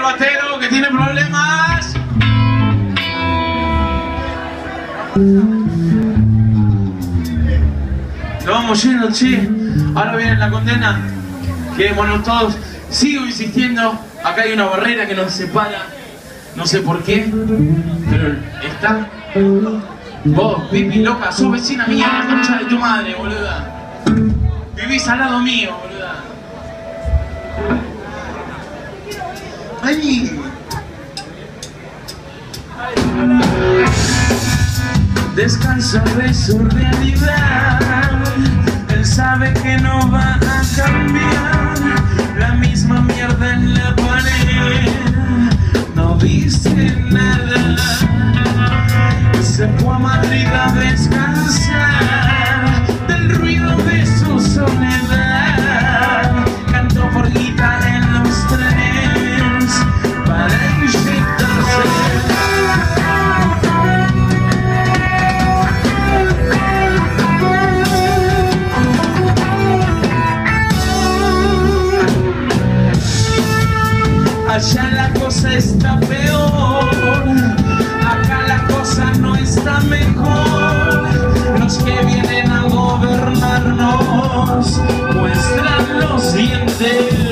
batero que tiene problemas. Lo vamos yendo, che. Ahora viene la condena. Quedémonos todos. Sigo insistiendo. Acá hay una barrera que nos separa. No sé por qué, pero está. Vos, Pipi, loca, sos vecina mía, la concha de tu madre, boluda. Vivís al lado mío, boluda. Ay. Descansa de su realidad. Él sabe que no va a cambiar. La misma mierda en la pared. No dice nada. Se fue a Madrid a descansar del ruido de su soledad. Cantó por guitarra en los trenes para inyectarse. Allá la cosa está peor, acá la cosa no está mejor. Los que vienen a gobernarnos muestran los dientes.